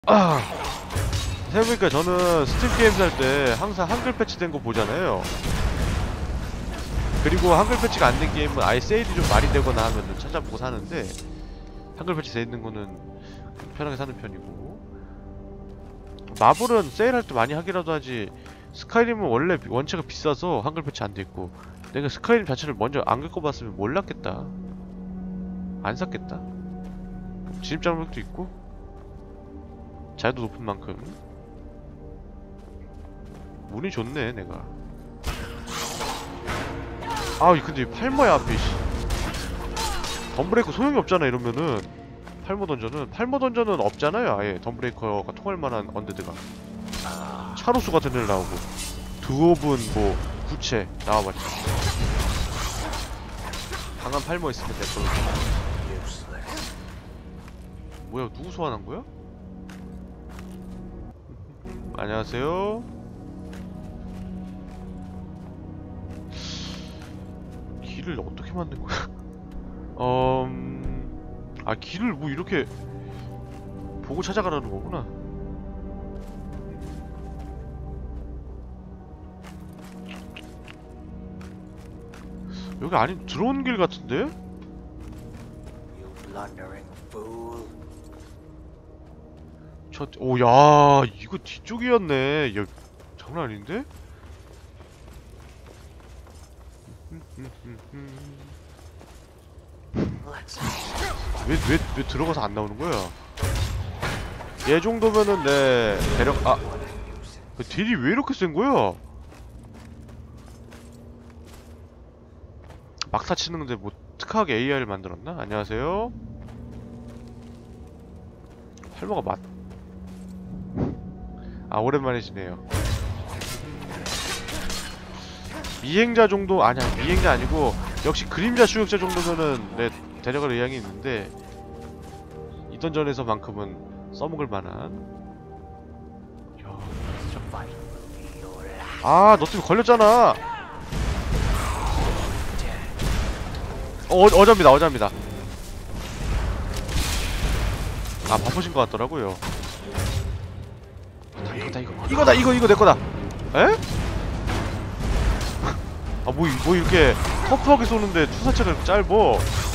아, 생각해보니까 저는 스팀 게임 살 때 항상 한글 패치된 거 보잖아요. 그리고 한글 패치가 안 된 게임은 아예 세일이 좀 많이 되거나 하면은 찾아보고 사는데, 한글 패치 돼 있는 거는 편하게 사는 편이고, 마블은 세일할 때 많이 하기라도 하지. 스카이림은 원래 원체가 비싸서 한글 패치 안 돼 있고, 내가 스카이림 자체를 먼저 안 겪어봤으면 몰랐겠다. 안 샀겠다. 진입 장벽도 있고, 자유도 높은 만큼 운이 좋네 내가. 아 근데 팔머야 앞에 씨. 덤브레이커 소용이 없잖아 이러면은. 팔머 던전은 없잖아요 아예. 덤브레이커가 통할 만한 언데드가 차로수 같은 애들 나오고 드옵은 뭐 구체 나와봤자 강한 팔머 있으면 됐어. 뭐야 누구 소환한 거야? 안녕하세요. 길을 어떻게 만든 거야? 아 길을 뭐 이렇게 보고 찾아가라는 거구나. 여기 아니 들어온 길 같은데? 오야 이거 뒤쪽이었네. 야 장난 아닌데? 왜 들어가서 안 나오는 거야? 얘 정도면은 내 대략 그 딜이 왜 이렇게 센 거야? 막타 치는데 뭐 특하게 AI를 만들었나? 안녕하세요. 할머가 오랜만이시네요. 미행자 정도 아니야. 미행자 아니고 역시 그림자 추격자 정도면은 내 데려갈 의향이 있는데 이던 전에서만큼은 써먹을 만한. 너 때문에 걸렸잖아. 어자입니다. 바쁘신 것 같더라고요. 이거다 이거 내 거다. 에? 뭐 이렇게 터프하게 쏘는데 투사체가 이렇게 짧어.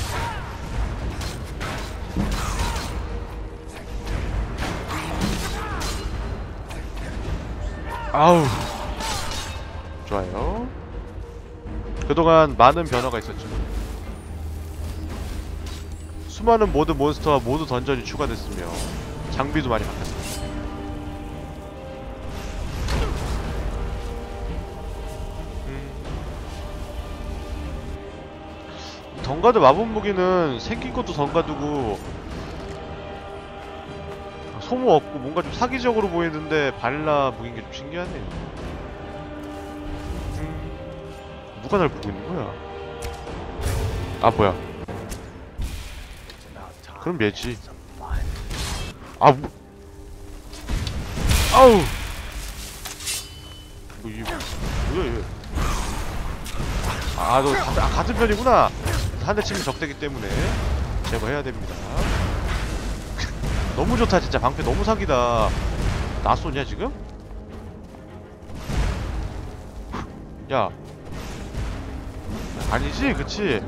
아우 좋아요. 그동안 많은 변화가 있었죠. 수많은 모드 몬스터와 모드 던전이 추가됐으며 장비도 많이 바뀌었습니다. 던가드 마법 무기는 생긴 것도 던가드고 소모 없고 뭔가 좀 사기적으로 보이는데 발라 무기인 게 좀 신기하네. 누가 날 보고 있는 거야? 뭐야? 그럼 얘지. 아우 뭐 이게 뭐야 얘? 너 같은 편이구나. 한 대 치면 적대기 때문에 제거해야 됩니다. 너무 좋다 진짜. 방패 너무 사기다. 나 쏘냐 지금? 야 아니지 그치?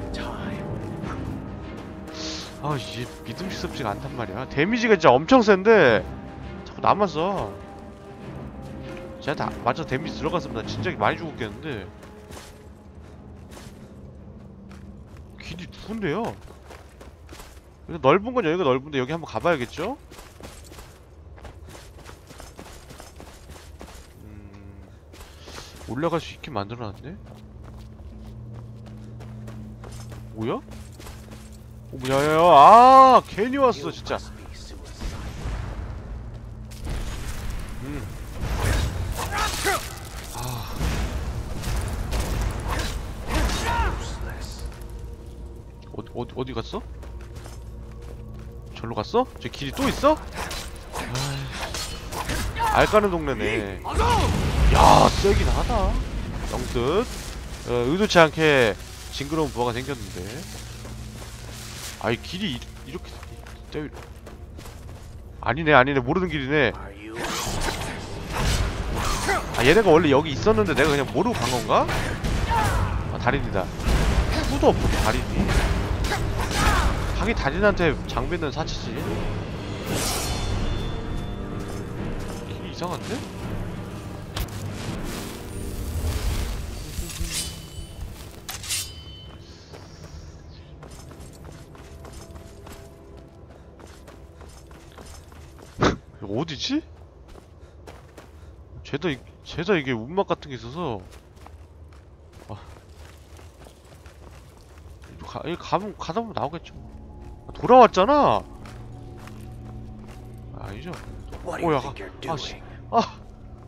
이게 믿음직스럽지가 않단 말이야. 데미지가 진짜 엄청 센데 자꾸 나만 써. 쟤한테 맞아 데미지 들어갔으면 나 진짜 많이 죽었겠는데. 길이 누군데요? 넓은 건 여기가 넓은데 여기 한번 가봐야겠죠? 올라갈 수 있게 만들어놨네? 뭐야? 야야야 괜히 왔어 진짜. 어디 갔어? 절로 갔어? 저 길이 또 있어? 알까는 동네네. 야 세긴 하다. 영뜻 의도치 않게 징그러운 부하가 생겼는데. 길이 이렇게 아니네 아니네 모르는 길이네. 아 얘네가 원래 여기 있었는데 내가 그냥 모르고 간 건가? 아 달인이다. 수도 없고 달인이. 자기 달인한테 장비는 사치지. 이게 이상한데? 어디지? 죄다 이게 운막 같은 게 있어서. 아. 여기 가다 보면 나오겠죠. 아, 돌아왔잖아. 아니죠. 오야. 아씨. 아.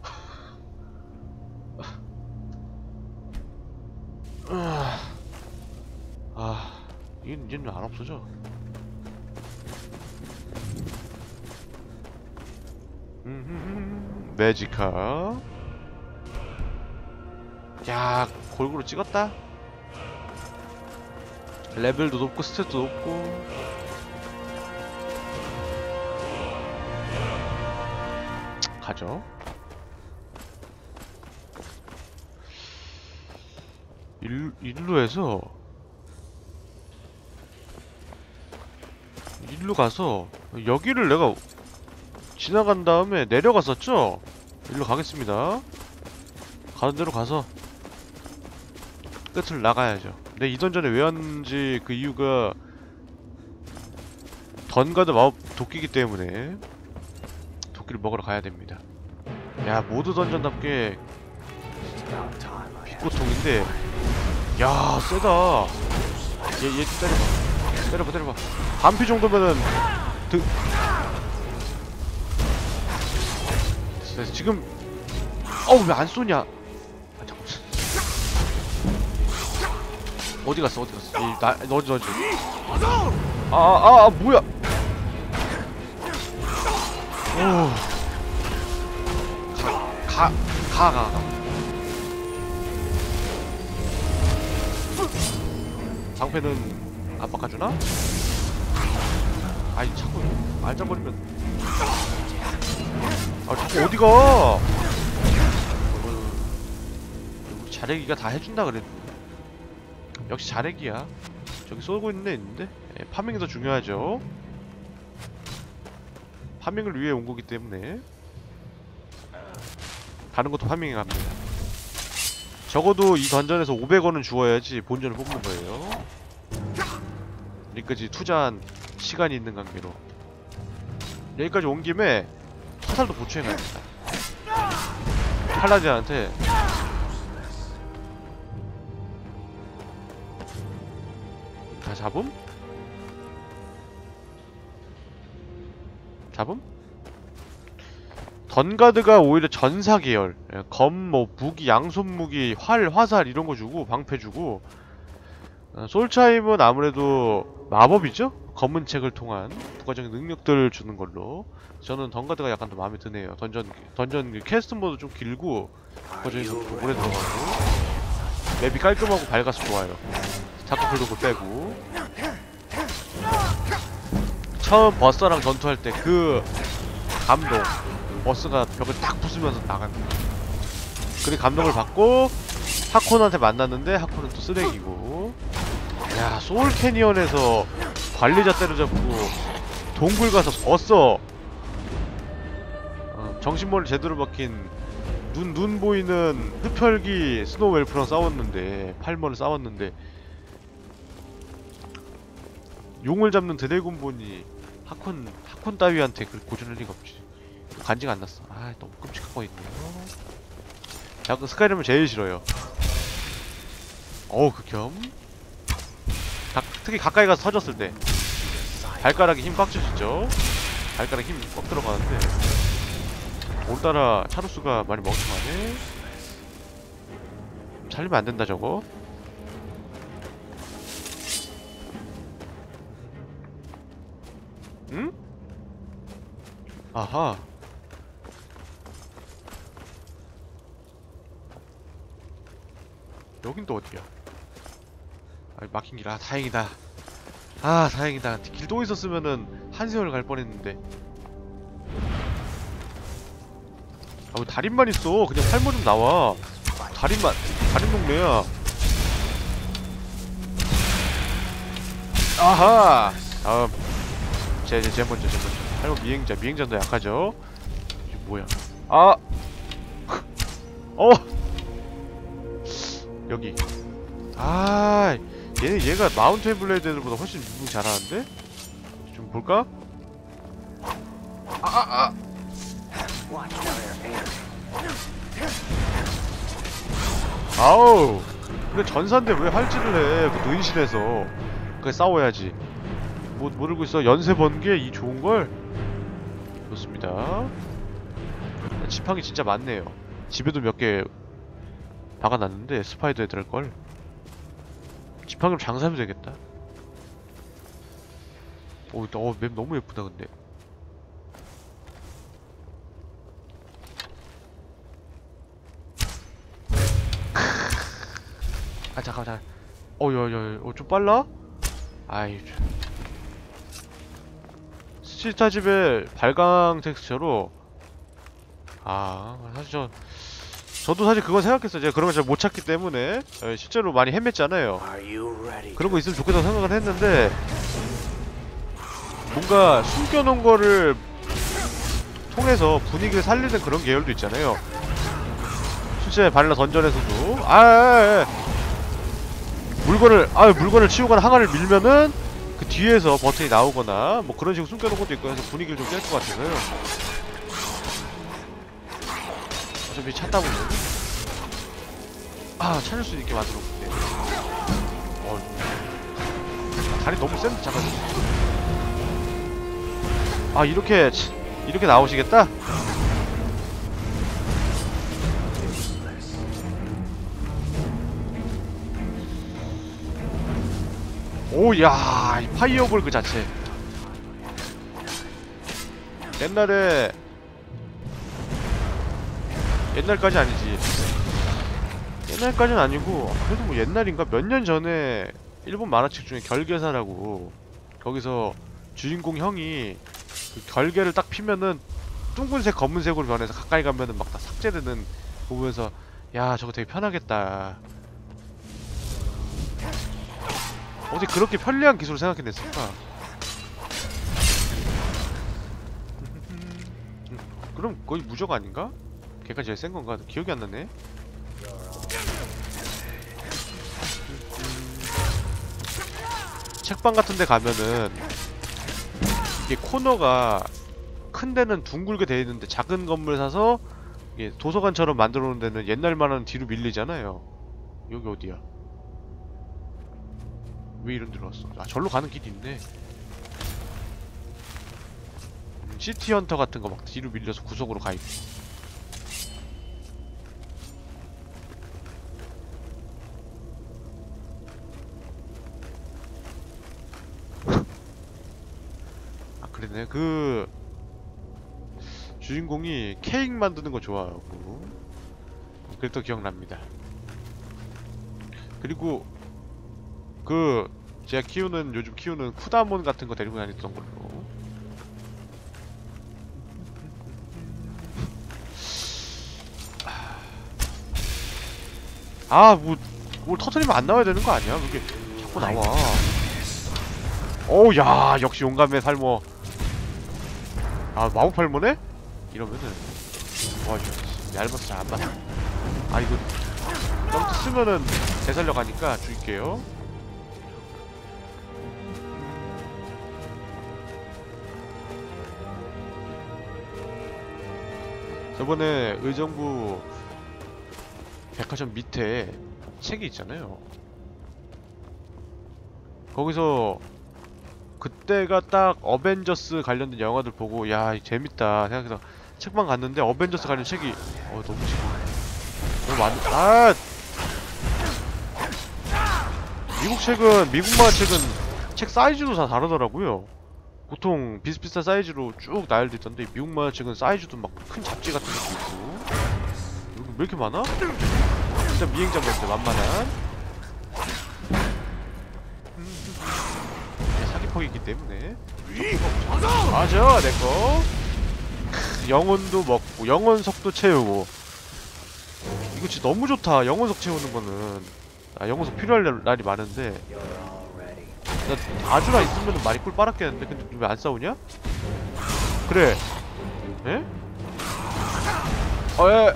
이제는 안 없어져. 매지카. 야, 골고루 찍었다. 레벨도 높고 스탯도 높고. 가죠. 일로 가서 여기를 내가 지나간 다음에 내려갔었죠? 일로 가겠습니다. 가는 대로 가서 끝을 나가야죠. 근데 이 던전에 왜 왔는지 그 이유가 던가드 마법 도끼기 때문에 도끼를 먹으러 가야 됩니다. 야, 모두 던전답게 빛고통인데, 야, 세다. 얘 때려봐. 반피 정도면은 지금 어우 왜 안 쏘냐? 아 잠깐. 어디 갔어? 너지. 뭐야? 오. 가. 방패는 안 바꿔주나? 아이 자꾸 말짱거리면. 아 자꾸 어디가? 우리 자래기가 다 해준다 그랬는데. 역시 자래기야. 저기 쏘고 있는 애 있는데. 파밍이 더 중요하죠. 파밍을 위해 온 거기 때문에 가는 것도 파밍에 갑니다. 적어도 이 던전에서 500원은 주어야지 본전을 뽑는 거예요. 여기까지 투자한 시간이 있는 관계로. 여기까지 온 김에 화살도 보충해가야겠다. 팔라딘한테. 다 잡음? 던가드가 오히려 전사 계열, 뭐 무기, 양손 무기, 화살 이런 거 주고 방패 주고, 솔차임은 아무래도 마법이죠? 검은 책을 통한 부가적인 능력들을 주는 걸로. 저는 던가드가 약간 더 마음에 드네요. 던전 퀘스트 모드 좀 길고 부가적인 능력도 오래 들어가고 맵이 깔끔하고 밝아서 좋아요. 자꾸 굴도 빼고. 처음 버스랑 전투할 때 그 감동. 버스가 벽을 딱 부수면서 나갑니다. 그리 감동을 받고 하콘한테 만났는데 하콘은 또 쓰레기고. 야, 소울 캐니언에서 관리자 때려잡고 동굴 가서 버스 정신머리 제대로 박힌 눈 보이는 흡혈귀 스노우 웰프랑 싸웠는데, 팔머를 싸웠는데 용을 잡는 드래곤본이 하콘 따위한테 그렇게 고전할 리가 없지. 간지가 안 났어. 아, 너무 끔찍한 거 있네요. 야, 그 스카이림을 제일 싫어요. 어우, 극혐. 특히 가까이 가서 터졌을 때 발가락에 힘 꽉 주시죠. 발가락에 힘 꽉 들어가는데 오늘따라 차루스가 많이 멍청하네. 살리면 안 된다 저거. 응? 아하. 여긴 또 어디야? 아, 막힌 길. 아, 다행이다. 아, 다행이다. 길 또 있었으면은 한 세월 갈 뻔했는데. 아, 왜 달인만 있어? 그냥 탈모 좀 나와. 달인만, 달인 동네야. 아하! 다음. 제 먼저. 탈모 미행자도 약하죠? 이게 뭐야? 아! 어! 여기. 아, 얘가 마운테인 블레이드 애들보다 훨씬 무빙 잘하는데? 좀 볼까? 아우! 근데 전사인데 왜 할지를 해? 그 노인실에서. 그래, 싸워야지. 뭐, 모르고 있어. 연세 번 게 이 좋은걸? 좋습니다. 지팡이 진짜 많네요. 집에도 몇 개 박아놨는데, 스파이더 애들 할걸. 지팡이로 장사하면 되겠다. 맵 너무 예쁘다, 근데. 아, 잠깐. 좀 빨라? 아이, 스치타집의 발광 텍스처로. 사실 저도 사실 그건 생각했어요. 제가 그런 걸 잘 못 찾기 때문에. 실제로 많이 헤맸잖아요. 그런 거 있으면 좋겠다고 생각을 했는데, 뭔가 숨겨놓은 거를 통해서 분위기를 살리는 그런 계열도 있잖아요. 실제 바닐라 던전에서도 물건을 치우거나 항아를 밀면은 그 뒤에서 버튼이 나오거나 뭐 그런 식으로 숨겨놓은 것도 있고 해서 분위기를 좀 깰 것 같아서요. 어차피 찾다 보면 찾을 수 있게 만들어 볼게. 다리 너무 센데 잠깐만. 이렇게 나오시겠다? 오야, 이 파이어볼 그 자체. 옛날까지 아니지. 옛날까지는 아니고 그래도 뭐 옛날인가 몇 년 전에 일본 만화책 중에 결계사라고, 거기서 주인공 형이 그 결계를 딱 피면은 둥근색 검은색으로 변해서 가까이 가면은 막 다 삭제되는 거 보면서 야, 저거 되게 편하겠다. 어떻게 그렇게 편리한 기술을 생각해냈을까? 그럼 거의 무적 아닌가? 걔가 제일 센 건가? 기억이 안 나네. 책방 같은 데 가면은 이게 코너가 큰 데는 둥글게 돼 있는데 작은 건물 사서 이게 도서관처럼 만들어 놓은 데는 옛날만은 뒤로 밀리잖아요. 여기 어디야? 왜 이런 데로 왔어? 절로 가는 길이 있네. 시티헌터 같은 거 막 뒤로 밀려서 구석으로 가있고. 그러네. 그 주인공이 케이크 만드는 거 좋아하고 그랬던 기억납니다. 그리고 제가 요즘 키우는 쿠다몬 같은 거 데리고 다녔던 걸로. 뭘 터트리면 안 나와야 되는 거 아니야? 그게 자꾸 나와. 야, 역시 용감해, 살모. 마법 팔모네? 이러면은 얇아서 잘 안 맞아. 이거 점프 쓰면은 되살려 가니까 죽일게요. 저번에 의정부 백화점 밑에 책이 있잖아요. 거기서 그때가 딱 어벤져스 관련된 영화들 보고 야, 재밌다 생각해서 책방 갔는데 어벤져스 관련 책이 너무 많아. 미국 만화책은 책 사이즈도 다 다르더라고요. 보통 비슷비슷한 사이즈로 쭉 나열돼 있던데 미국 만화책은 사이즈도 막 큰 잡지 같은 것도 있고. 여기 왜 이렇게 많아? 진짜 미행자 뭔데 만만한 사기퍽이기 때문에. 맞아, 내꺼. 영혼도 먹고 영혼석도 채우고. 이거 진짜 너무 좋다. 영혼석 채우는 거는. 아, 영혼석 필요할 날이 많은데 나 아주라 있으면 많이 꿀 빨았겠는데. 근데 왜 안 싸우냐? 그래. 에? 에.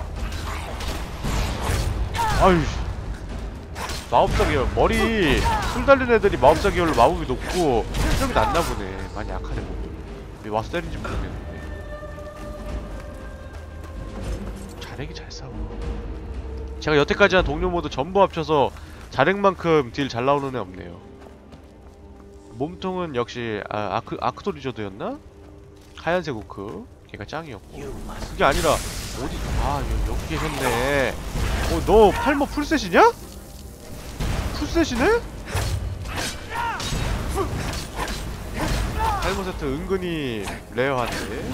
아유. 마법사 계열 머리 풀 달린 애들이 마법사 계열로 마법이 높고 실력이 낮나 보네. 많이 약하네 뭐. 왜 와서 때린지 모르겠는데. 자렉이 잘 싸워. 제가 여태까지 한 동료 모드 전부 합쳐서 자렉만큼 딜 잘 나오는 애 없네요. 몸통은 역시 아크도 리저드였나? 하얀색 오크 걔가 짱이었고. 그게 아니라 어디 여기 계셨네. 너 팔머 풀셋이냐? 풀셋이네? 팔머 세트 은근히 레어한데.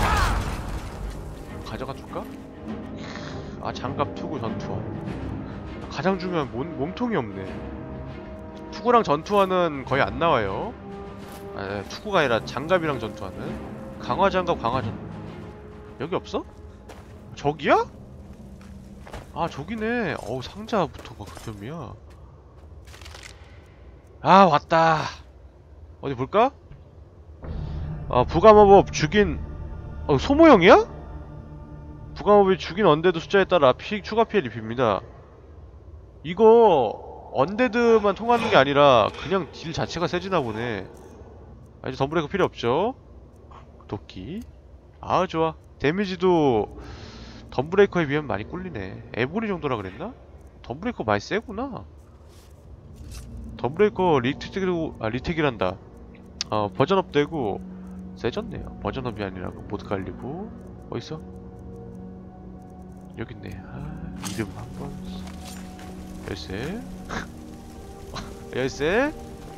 가져가 줄까? 장갑 투구 전투화. 가장 중요한 몸통이 없네. 투구랑 전투화는 거의 안 나와요. 투구가 아니라 장갑이랑 전투화는. 강화 장갑, 강화 전. 여기 없어? 저기야? 저기네. 상자부터가 극혐이야. 왔다. 어디 볼까? 부가마법 죽인 소모형이야? 부가마법이 죽인 언데드 숫자에 따라 추가 피해를 입힙니다. 이거 언데드만 통하는 게 아니라 그냥 딜 자체가 세지나 보네. 이제 덤브레이커 필요 없죠? 도끼. 좋아. 데미지도 덤브레이커에 비하면 많이 꿀리네. 에보리 정도라 그랬나? 덤브레이커 많이 세구나. 덤브레이커 리텍이란다. 버전업 되고 세졌네요. 버전업이 아니라 모드 깔리고. 어딨어? 여깄네. 이름 한번. 열쇠. 열쇠?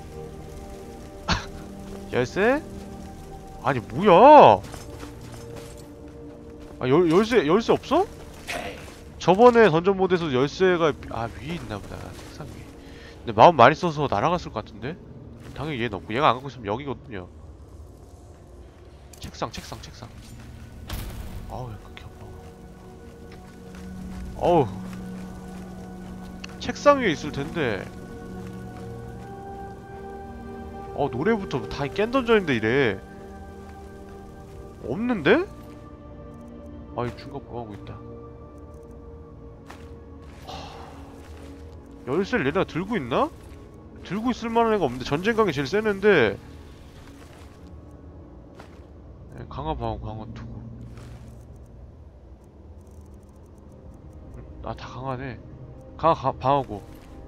열쇠? 아니 뭐야? 열쇠 없어? 저번에 던전 모드에서 열쇠가 위에 있나보다. 책상 위에. 근데 마음 많이 써서 날아갔을 것 같은데? 당연히 얘는 없고 얘가 안 갖고 있으면 여기거든요. 책상. 약간 겹어. 책상 위에 있을 텐데. 노래부터 다 깬 던전인데 이래. 없는데? 중간 뭐하고 있다. 열쇠를 얘네가 들고 있나? 들고 있을 만한 애가 없는데. 전쟁강이 제일 센 애인데. 강화 방어, 강화 투구. 다 강화네. 강화 방어고.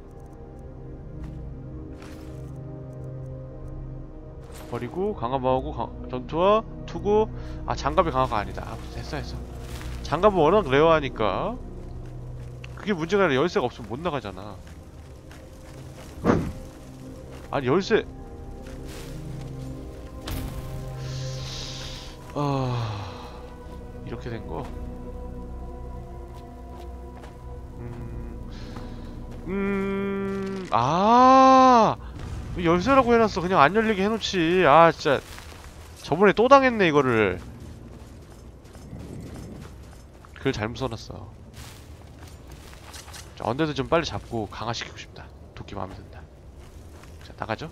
버리고 강화 방어고 전투와 투구. 장갑이 강화가 아니다. 됐어. 장갑은 워낙 레어하니까. 그게 문제가 아니라 열쇠가 없으면 못 나가잖아. 아니 열쇠. 이렇게 된 거. 열쇠라고 해놨어. 그냥 안 열리게 해놓지. 진짜 저번에 또 당했네 이거를. 글 잘못 써놨어. 자, 언데드 좀 빨리 잡고 강화시키고 싶다. 도끼 마음에 든다. 자, 나가죠?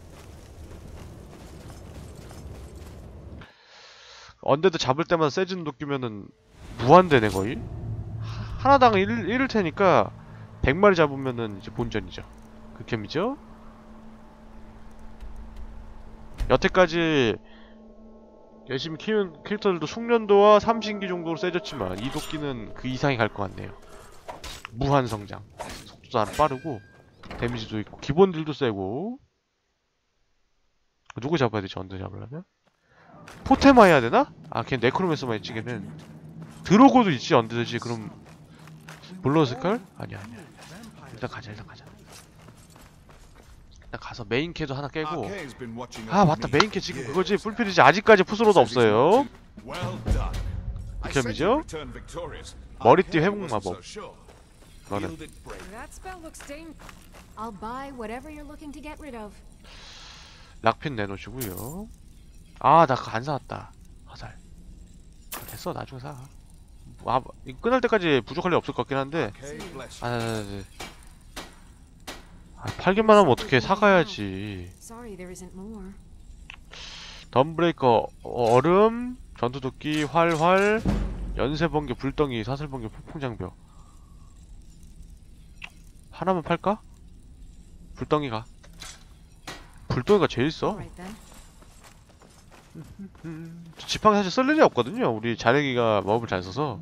언데드 잡을 때마다 세지는 도끼면은 무한대네 거의? 하나당 1일 테니까 100마리 잡으면은 이제 본전이죠. 극혐이죠? 여태까지 열심히 키운 캐릭터들도 숙련도와 삼신기 정도로 세졌지만 이 도끼는 그 이상이 갈 것 같네요. 무한 성장. 속도도 안 빠르고 데미지도 있고 기본 딜도 세고. 누구 잡아야 되지? 언데 잡으려면? 포테마 해야 되나? 걔 네크로맨서만 있지. 걔는 드로고도 있지. 언데드지. 그럼 블러스칼? 아니야. 일단 가자. 일단 가서 메인캐도 하나 깨고. 맞다. 메인캐 지금 그거지. 풀필이지. 아직까지 푸스로도 없어요. 극혐이죠? 머리띠 회복 마법. 너는 락핀 내놓으시고요. 나 그거 안 사왔다. 화살. 됐어 나중에 사. 아, 이거 끝날 때까지 부족할 일 없을 것 같긴 한데. 팔기만 하면 어떻게 사가야지. 덤브레이커, 얼음, 전투도끼, 활활, 연쇄번개, 불덩이, 사슬번개, 폭풍장벽. 하나만 팔까? 불덩이가 제일 써. 지팡이 사실 쓸 일이 없거든요. 우리 자력이가 마법을 잘 써서.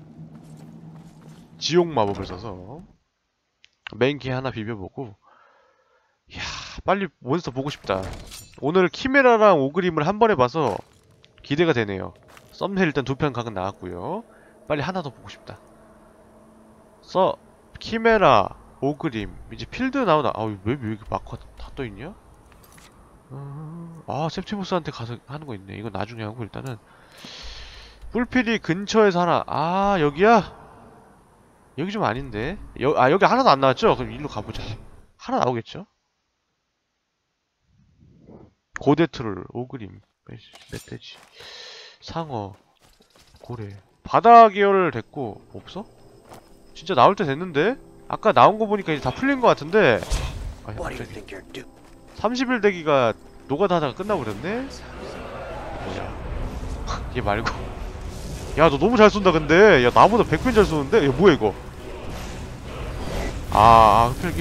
지옥 마법을 써서. 메인키 하나 비벼보고. 이야, 빨리 몬스터 보고 싶다. 오늘 키메라랑 오그림을 한 번에 봐서 기대가 되네요. 썸네일 일단 2편 각은 나왔고요. 빨리 하나 더 보고 싶다. 키메라, 오그림, 이제 필드 나오나. 왜 이렇게 마커 다 떠있냐? 셉티무스한테 가서 하는 거 있네. 이거 나중에 하고 일단은 뿔필이 근처에서 하나. 여기야? 여기 좀 아닌데. 여기 하나도 안 나왔죠? 그럼 일로 가보자. 하나 나오겠죠? 고대트롤, 오그림, 멧돼지, 상어, 고래. 바다 계열 됐고 없어? 진짜 나올 때 됐는데? 아까 나온 거 보니까 이제 다 풀린 거 같은데. 갑자기 30일 대기가 노가다하다가 끝나버렸네? 뭐야. 얘 말고. 야, 너 너무 잘 쏜다, 근데. 야, 나보다 100배 잘 쏘는데? 야, 뭐야, 이거. 흡혈기.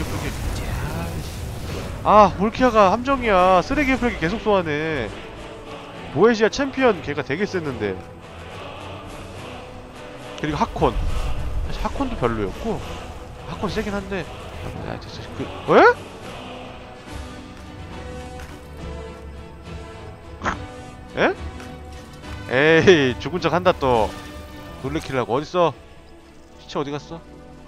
몰키아가 함정이야. 쓰레기 흡혈기 계속 쏘하네. 보에시아 챔피언 걔가 되게 셌는데. 그리고 하콘. 사실 하콘도 별로였고. 하콘 세긴 한데. 에? 에이, 죽은 척 한다 또. 놀래키려고. 어딨어? 시체 어디 갔어?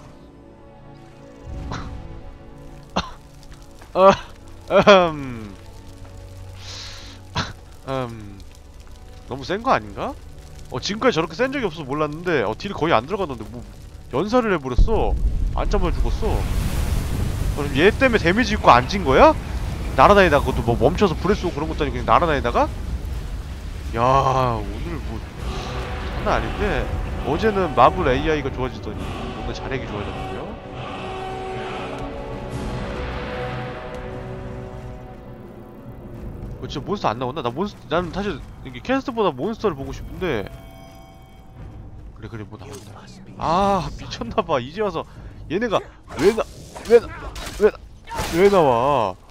너무 센 거 아닌가? 지금까지 저렇게 센 적이 없어서 몰랐는데, 딜이 거의 안 들어갔는데, 뭐, 연사를 해버렸어. 안 잡아 죽었어. 그럼 얘 때문에 데미지 입고 안 진 거야? 날아다니다가 그것도 뭐 멈춰서 불에 쏘고 그런 것도 아니고 그냥 날아다니다가? 야, 오늘 뭐 장난 아닌데. 어제는 마블 AI가 좋아지더니 오늘 자력이 좋아졌고요. 진짜 몬스터 안 나온다? 나는 사실 이게 캐스트보다 몬스터를 보고 싶은데. 그래 뭐 나온다. 미쳤나봐. 이제 와서 얘네가 왜 나와?